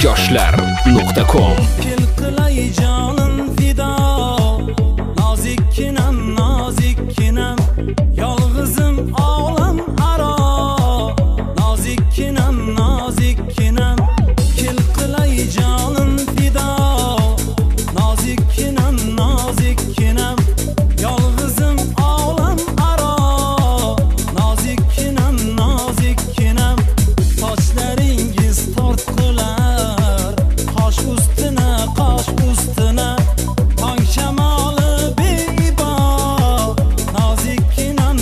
yoshlar.com. Kel qilay jonim fido, nozikkinam nozikkinam, yolg'izim olam aro, nozikkinam nozikkinam. Kel qilay jonim fido, nozikkinam nozikkinam, yolg'izim olam aro, nozikkinam nozikkinam. Sochlaringiz tortqilar, qosh ustuna qosh ustuna, tong shamoli beibo, nozikkinam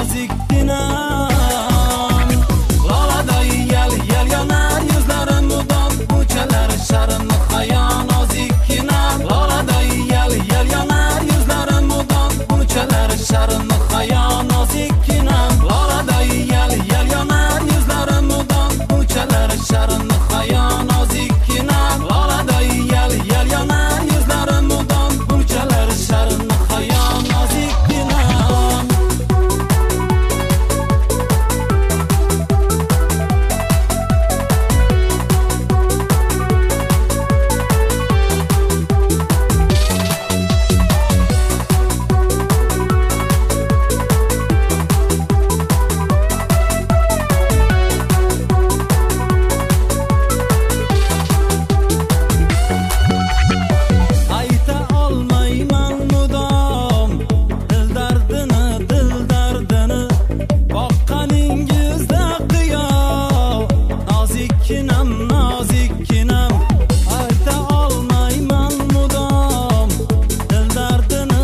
nozikkinam. Loladay yal yal yonar yuzlarim mudom, muchalar sharini hayo, nozikkinam. Loladay yal yal yonar yuzlarim mudom, muchalar sharini hayo, nozikkinam. Loladay yal yal yonar yuzlarim mudom, muchalar sharini hayo, nozikkinam. Loladay yal yal yonar yuzlarim mudom, muchalar sharini hayo, nozikkinam. Ayta olmayman mudom dil dardini, boqqaningizda qiyo, nozikkinam nozikkinam. Ayta olmayman mudom dil dardini,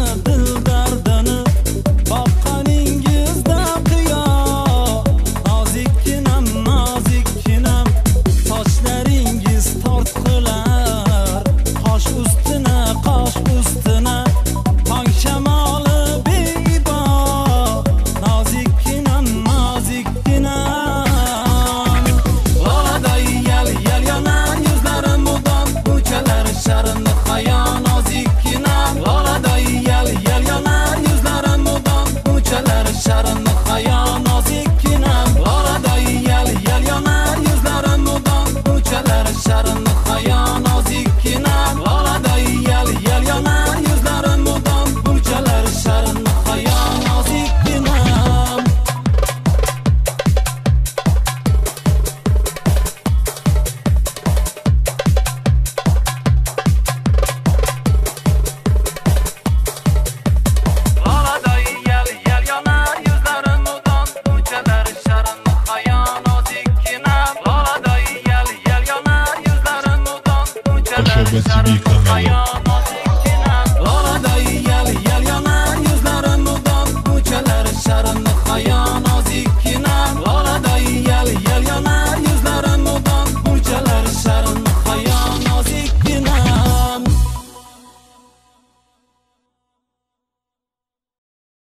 boqqaningizda qiyo, nozikkinam nozikkinam. Sochlaringiz tortqilar, qosh ustuna qosh ustuna, tong shamoli beibo, nozikkinam nozikkinam. Loladay yal yal yonar yuzlarim mudom, muchalar sharini hayo, nozikkinam. Loladay yal yal yonar yuzlarim mudom, muchalar sharini hayo, nozikkinam. Loladay yal yal yonar yuzlarim mudom, muchalar sharini